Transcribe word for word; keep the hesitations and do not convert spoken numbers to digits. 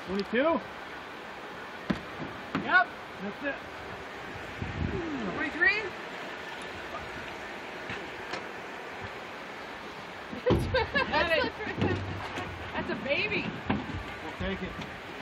twenty-two. Yep, that's it. twenty-three? That's, That's a baby. We'll take it.